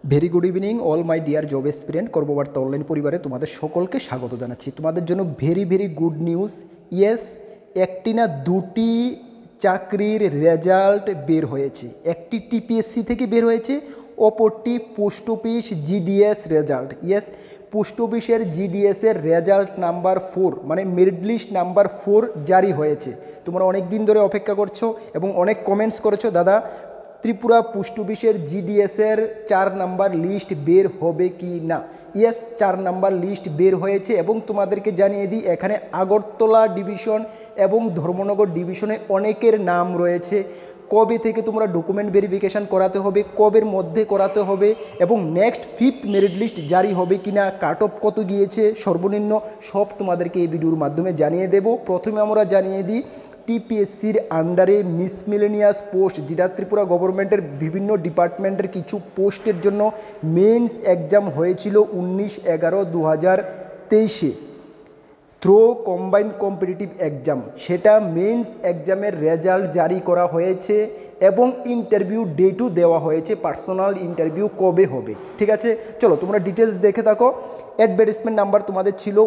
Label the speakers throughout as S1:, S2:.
S1: Very good evening all my dear job aspirant Karmabarta online পরিবারে তোমাদের সকলকে স্বাগত জানাচ্ছি। তোমাদের জন্য ভেরি গুড নিউজ। ইয়েস, একটি না দুটি চাকরির রেজাল্ট বের হয়েছে। একটি টিপিএসসি থেকে বের হয়েছে, অপরটি post office GDS result. Yes, post অফিসের জিডিএসের রেজাল্ট নাম্বার 4 মানে মেরিট লিস্ট নাম্বার 4 জারি হয়েছে। তোমরা অনেক দিন ধরে অপেক্ষা করছো এবং অনেক কমেন্টস করেছো, দাদা ত্রিপুরা পোস্ট অফিসের জিডিএসের 4 নাম্বার লিস্ট বের হবে কি না। ইয়েস, 4 নাম্বার লিস্ট বের হয়েছে এবং তোমাদেরকে জানিয়ে দিই, এখানে আগরতলা ডিভিশন এবং ধর্মনগর ডিভিশনে অনেকের নাম রয়েছে। কবে থেকে তোমরা ডকুমেন্ট ভেরিফিকেশান করাতে হবে, কবের মধ্যে করাতে হবে এবং নেক্সট 5th মেরিট লিস্ট জারি হবে কি না, কাট অফ কত গিয়েছে সর্বনিম্ন, সব তোমাদেরকে এই ভিডিওর মাধ্যমে জানিয়ে দেব। প্রথমে আমরা জানিয়ে দিই, টিপিএসসির আন্ডারে মিসমিলেনিয়াস পোস্ট, যেটা ত্রিপুরা গভর্নমেন্টের বিভিন্ন ডিপার্টমেন্টের কিছু পোস্টের জন্য মেন্স এক্সাম হয়েছিল 19/11/2023 থ্রো কম্বাইন্ড কম্পিটিটিভ এক্সাম। সেটা মেন্স এক্সামের রেজাল্ট জারি করা হয়েছে এবং ইন্টারভিউ ডেটও দেওয়া হয়েছে, পার্সোনাল ইন্টারভিউ কবে হবে। ঠিক আছে, চলো তোমরা ডিটেলস দেখে থাকো। অ্যাডভার্টাইজমেন্ট নাম্বার তোমাদের ছিল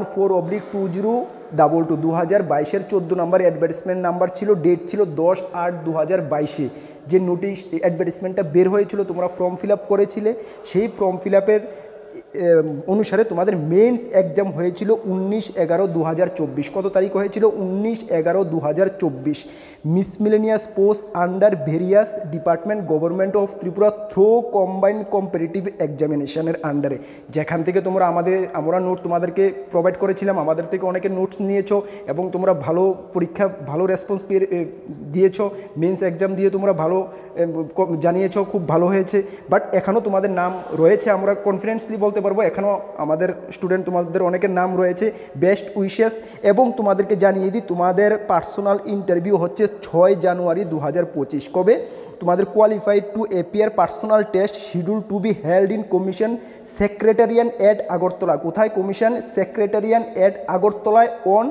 S1: 14/2022, 2022-এর 14 নম্বর অ্যাডভার্টাইজমেন্ট নাম্বার ছিল। ডেট ছিল 10/8/2022। যে নোটিশ অ্যাডভার্টাইজমেন্টটা বের হয়েছিল, তোমরা ফর্ম ফিল আপ করেছিলে, সেই ফর্ম ফিল আপের অনুসারে তোমাদের মেন্স এক্সাম হয়েছিল 19/11/2024। কত তারিখ হয়েছিল? 19/11/2024। Miscellaneous post under various department government of Tripura through combined competitive এক্সামিনেশনের আন্ডারে, যেখান থেকে আমরা নোট তোমাদেরকে প্রোভাইড করেছিলাম, আমাদের থেকে অনেকে নোটস নিয়েছো এবং তোমরা ভালো পরীক্ষা, ভালো রেসপন্স দিয়েছো। মেন্স এক্সাম দিয়ে তোমরা ভালো জানিয়েছো, খুব ভালো হয়েছে। বাট এখনও তোমাদের নাম রয়েছে, আমরা কনফিডেন্সলি বলতে পারবো এখনও আমাদের স্টুডেন্ট, তোমাদের অনেকের নাম রয়েছে। Best wishes. এবং তোমাদেরকে জানিয়ে দিই, তোমাদের পার্সোনাল ইন্টারভিউ হচ্ছে 6 জানুয়ারি 2025। কবে? তোমাদের qualified to appear personal test schedule to be held in commission secretariat at Agartala. কোথায়? কমিশন সেক্রেটারিয়ান এট আগরতলায় অন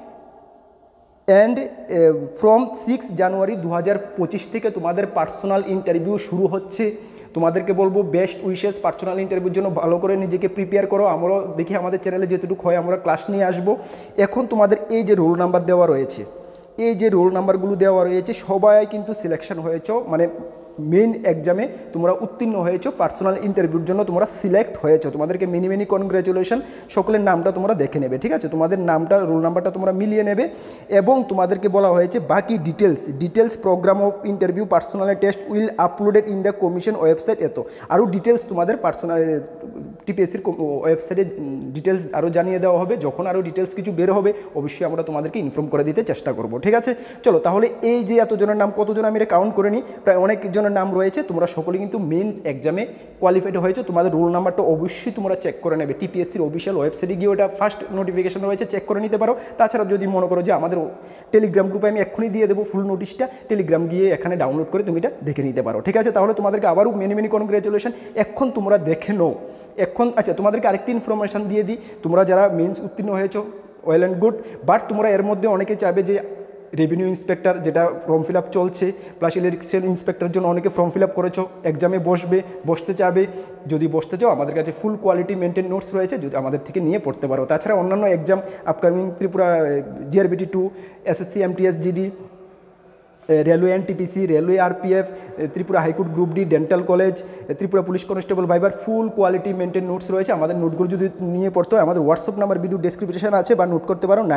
S1: অ্যান্ড ফ্রম 6 জানুয়ারি 2025 থেকে তোমাদের পার্সোনাল ইন্টারভিউ শুরু হচ্ছে। তোমাদেরকে বলবো বেস্ট উইশেস, পার্সোনাল ইন্টারভিউর জন্য ভালো করে নিজেকে প্রিপেয়ার করো। আমরাও দেখি আমাদের চ্যানেলে যেটুকু হয় আমরা ক্লাস নিয়ে আসবো। এখন তোমাদের এই যে রোল নাম্বার দেওয়া রয়েছে, এই যে রোল নাম্বারগুলো দেওয়া রয়েছে, সবাই কিন্তু সিলেকশন হয়েছ, মানে মেইন এক্সামে তোমরা উত্তীর্ণ হয়েছো, পার্সোনাল ইন্টারভিউর জন্য তোমরা সিলেক্ট হয়েছো। তোমাদেরকে মেনি কনগ্র্যাচুলেশন। সকলের নামটা তোমরা দেখে নেবে, ঠিক আছে? তোমাদের নামটা, রোল নাম্বারটা তোমরা মিলিয়ে নেবে এবং তোমাদেরকে বলা হয়েছে বাকি details program of interview personal test will uploaded in the commission website. এত আরও ডিটেলস তোমাদের পার্সোনাল টিপিএসসির ওয়েবসাইটে ডিটেলস আরও জানিয়ে দেওয়া হবে। যখন আরও ডিটেলস কিছু বের হবে অবশ্যই আমরা তোমাদেরকে ইনফর্ম করে দিতে চেষ্টা করব, ঠিক আছে? চলো তাহলে এই যে এতজনের নাম, কতজন আমি এটা কাউন্ট করে নিই, প্রায় অনেকজনের নাম রয়েছে। তোমরা সকলে কিন্তু মেন্স এক্সামে কোয়ালিফাইড হয়েছে। তোমাদের রোল নাম্বারটা অবশ্যই তোমরা চেক করে নেবে। টিপিএসসির অফিসিয়াল ওয়েবসাইটে গিয়ে ওটা ফার্স্ট নোটিফিকেশন রয়েছে, চেক করে নিতে পারো। তাছাড়া যদি মনে করো যে আমাদের টেলিগ্রাম গ্রুপে আমি এক্ষুনি দিয়ে দেবো ফুল নোটিশটা, টেলিগ্রাম গিয়ে এখানে ডাউনলোড করে তুমি এটা দেখে নিতে পারো, ঠিক আছে? তাহলে তোমাদেরকে আবারও মেনি কনগ্র্যাচুলেশন। এখন তোমরা দেখে নাও। এখন আচ্ছা, তোমাদেরকে আরেকটি ইনফরমেশান দিয়ে দিই, তোমরা যারা মেন্স উত্তীর্ণ হয়েছো ওয়েল অ্যান্ড গুড, বাট তোমরা এর মধ্যে অনেকে চাইবে যে রেভিনিউ ইন্সপেক্টর যেটা ফর্ম ফিল আপ চলছে, প্লাস ইলেকশন ইন্সপেক্টরের জন্য অনেকে ফর্ম ফিল আপ করেছো, এক্সামে বসতে চাবে। যদি বসতে চাও আমাদের কাছে ফুল কোয়ালিটি মেনটেন নোটস রয়েছে, যদি আমাদের থেকে নিয়ে পড়তে পারো। তাছাড়া অন্যান্য exam upcoming Tripura JRBT 2, SSC MTS GD, railway NTPC, railway RPF, Tripura high court group D, dental college, Tripura police constable ভাইবার ফুল কোয়ালিটি মেনটেন নোটস রয়েছে। আমাদের নোটগুলো যদি নিয়ে পড়তে হয় আমাদের হোয়াটসঅ্যাপ নাম্বার ভিডিও ডেসক্রিপশন আছে, বা নোট করতে পারো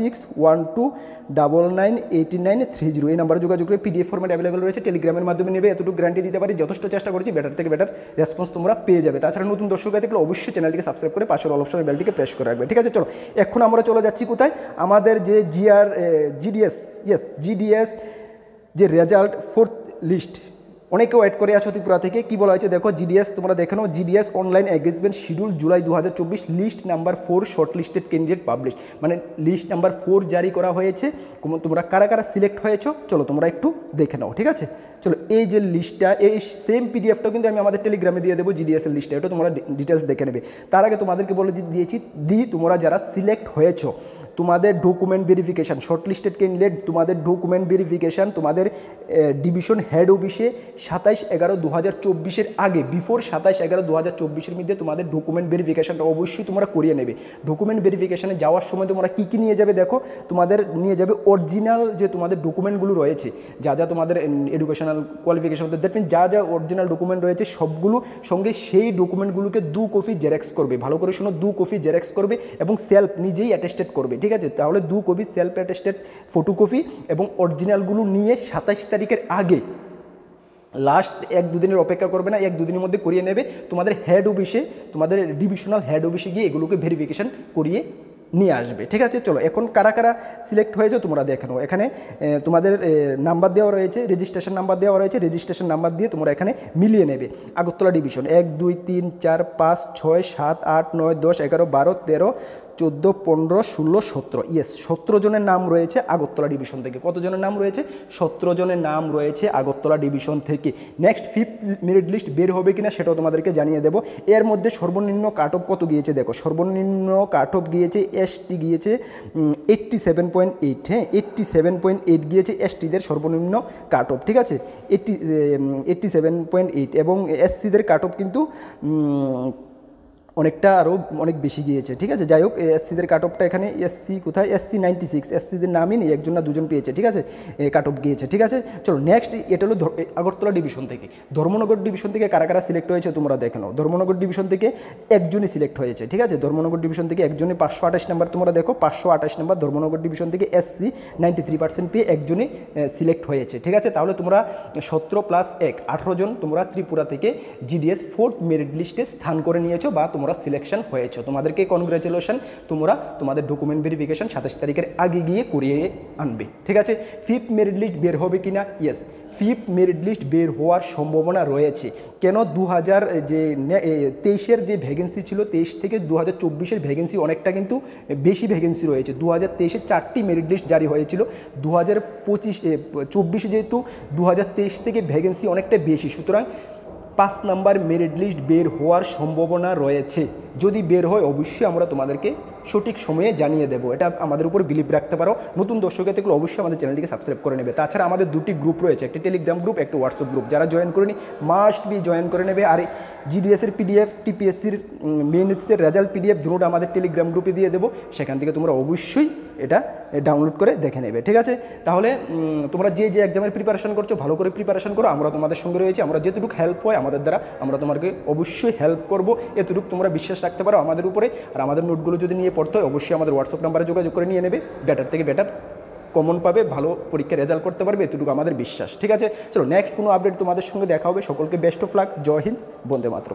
S1: 9612998930। এই নাম্বারে যোগাযোগ করে পিডিএফ ফরম্যাট অ্যাভেলেবল রয়েছে, টেলিগ্রামের মাধ্যমে নেবে। এতটুকু গ্যারান্টি দিতে পারি, যথেষ্ট চেষ্টা করেছি, বেটার থেকে বেটার রেসপন্স তোমরা পেয়ে যাবে। তাছাড়া নতুন দর্শক থাকলে অবশ্যই চ্যানেলটিকে সাবস্ক্রাইব করে পাশের অল অপশনের বেলটিকে প্রেস করে রাখবে, ঠিক আছে? চলো এখন আমরা চলে যাচ্ছি কোথায়, আমাদের যে জিডিএস যে রেজাল্ট 4th লিস্ট। অনেকে ওয়েট করে আছো ত্রিপুরা থেকে। কী বলা হয়েছে দেখো, জিডিএস তোমরা দেখে নাও। GDS online engagement schedule July 2024, list number 4 short listed candidate publish, মানে লিস্ট নাম্বার 4 জারি করা হয়েছে। তোমরা কারা সিলেক্ট হয়েছো চলো তোমরা একটু দেখে নাও, ঠিক আছে? চলো এই যে লিস্টটা, এই সেম পিডিএফটাও কিন্তু আমি আমাদের টেলিগ্রামে দিয়ে দেবো, জিডিএসের লিস্টটা, এটা তোমরা ডিটেলস দেখে নেবে। তার আগে তোমাদেরকে বলে দিয়েছি, তোমরা যারা সিলেক্ট হয়েছো তোমাদের document verification, short listed candidate, তোমাদের ডকুমেন্ট ভেরিফিকেশান তোমাদের ডিভিশন হেড অফিসে 27/11/2024 আগে, বিফোর 27/11/2024 মধ্যে তোমাদের ডকুমেন্ট ভেরিফিকেশানটা অবশ্যই তোমরা করিয়ে নেবে। ডকুমেন্ট ভেরিফিকেশানে যাওয়ার সময় তোমরা কী কী নিয়ে যাবে দেখো, তোমাদের নিয়ে যাবে অরিজিনাল যে তোমাদের ডকুমেন্টগুলো রয়েছে, যা যা তোমাদের এডুকেশনাল কোয়ালিফিকেশন, দ্যাট মিন যা যা অরিজিনাল ডকুমেন্ট রয়েছে সবগুলো সঙ্গে সেই ডকুমেন্টগুলোকে 2 কপি জেরক্স করবে। ভালো করে শোনো, 2 কপি জেরক্স করবে এবং সেলফ নিজেই অ্যাটেস্টেড করবে, ঠিক আছে? তাহলে 2 কপি সেলফ অ্যাটেস্টেড ফটোকপি এবং অরিজিনালগুলো নিয়ে 27 তারিখের আগে, লাস্ট 1-2 দিনের অপেক্ষা করবে না, 1-2 দিনের মধ্যে করিয়ে নেবে। তোমাদের হেড অফিসে, তোমাদের ডিভিশনাল হেড অফিসে গিয়ে এগুলোকে ভেরিফিকেশান করিয়ে নিয়ে আসবে, ঠিক আছে? চলো, এখন কারা কারা সিলেক্ট হয়েছে তোমরা দেখে নাও। এখানে তোমাদের নাম্বার দেওয়া রয়েছে, রেজিস্ট্রেশন নাম্বার দেওয়া রয়েছে, রেজিস্ট্রেশন নাম্বার দিয়ে তোমরা এখানে মিলিয়ে নেবে। আগরতলা ডিভিশন 1 2 3 4 5 6 7 8 9 10 11 12 13 14 15 16 17, ইয়েস 17 জনের নাম রয়েছে আগরতলা ডিভিশন থেকে। কত জনের নাম রয়েছে? 17 জনের নাম রয়েছে আগরতলা ডিভিশন থেকে। নেক্সট 5th মেরিট লিস্ট বের হবে কিনা সেটাও তোমাদেরকে জানিয়ে দেবো। এর মধ্যে সর্বনিম্ন কাট অফ কত গিয়েছে দেখো, সর্বনিম্ন কাট অফ গিয়েছে, এসটি গিয়েছে 87.8, হ্যাঁ 87.8 গিয়েছে এসটিদের সর্বনিম্ন কাট অফ, ঠিক আছে? 87.8 এবং এসসিদের কাট অফ কিন্তু অনেকটা আরও অনেক বেশি গিয়েছে, ঠিক আছে? যাই হোক, এসসিদের কাট অফটা এখানে, এসসি কোথায়, এসসি 96, এসসিদের নামই নেই, 1 না 2 জন পেয়েছে, ঠিক আছে? কাট অফ গিয়েছে, ঠিক আছে? চলো নেক্সট, এটা হলো আগরতলা ডিভিশন থেকে। ধর্মনগর ডিভিশন থেকে কারা কারা সিলেক্ট হয়েছে তোমরা দেখে নাও। ধর্মনগর ডিভিশন থেকে একজনই সিলেক্ট হয়েছে, ঠিক আছে? ধর্মনগর ডিভিশন থেকে একজনই, 528 নাম্বার তোমরা দেখো, 528 নাম্বার ধর্মনগর ডিভিশন থেকে এসসি 93% পেয়ে একজনই সিলেক্ট হয়েছে, ঠিক আছে? তাহলে তোমরা 17 + 1 18 জন তোমরা ত্রিপুরা থেকে জিডিএস 4th মেরিট লিস্টে স্থান করে নিয়েছো বা তোমরা সিলেকশন হয়েছো। তোমাদেরকে কনগ্রাচুলেশন, তোমরা তোমাদের ডকুমেন্ট ভেরিফিকেশন 27 তারিখের আগে গিয়ে করিয়ে আনবে, ঠিক আছে? 5th মেরিট লিস্ট বের হবে কিনা? ইয়েস, 5th মেরিট লিস্ট বের হওয়ার সম্ভাবনা রয়েছে। কেন? 2023-এর যে ভ্যাকেন্সি ছিল, 23 থেকে 2024-এর ভ্যাকেন্সি অনেকটা কিন্তু বেশি ভ্যাকেন্সি রয়েছে। 2023-এ 4টি মেরিট লিস্ট জারি হয়েছিল, 2024 যেহেতু 2023 থেকে ভ্যাকেন্সি অনেকটা বেশি, সুতরাং 5 নাম্বার মেরিট লিস্ট বের হওয়ার সম্ভাবনা রয়েছে। যদি বের হয় অবশ্যই আমরা তোমাদেরকে সঠিক সময়ে জানিয়ে দেবো, এটা আমাদের উপর বিলিভ রাখতে পারো। নতুন দর্শকের থেকে অবশ্যই আমাদের চ্যানেলটিকে সাবস্ক্রাইব করে নেবে। তাছাড়া আমাদের 2টি গ্রুপ রয়েছে, একটি টেলিগ্রাম গ্রুপ, একটি হোয়াটসঅ্যাপ গ্রুপ। যারা জয়েন করেনি মাস্ট বি জয়েন করে নেবে। আর জিডিএসের পিডিএফ, টিপিএসসির মেইনসের রেজাল্ট পিডিএফ দুটোটা আমাদের টেলিগ্রাম গ্রুপে দিয়ে দেবো, সেখান থেকে তোমরা অবশ্যই এটা ডাউনলোড করে দেখে নেবে, ঠিক আছে? তাহলে তোমরা যে যে এক্সামের প্রিপারেশন করছো ভালো করে প্রিপারেশন করো, আমরা তোমাদের সঙ্গে রয়েছি। আমরা যেটুকু হেল্প হয় আমাদের দ্বারা আমরা তোমাকে অবশ্যই হেল্প করবো, এতটুকু তোমরা বিশ্বাস রাখতে পারো আমাদের উপরে। আর আমাদের নোটগুলো যদি নিয়ে পড়তে হয় অবশ্যই আমাদের হোয়াটসঅ্যাপ নাম্বারে যোগাযোগ করে নিয়ে নেবে। বেটার থেকে বেটার কমন পাবে, ভালো পরীক্ষায় রেজাল্ট করতে পারবে, এতটুকু আমাদের বিশ্বাস, ঠিক আছে? চলো নেক্সট কোনো আপডেট তোমাদের সঙ্গে দেখা হবে। সকলকে বেস্ট অফ লাক। জয় হিন্দ, বন্দে মাতরম।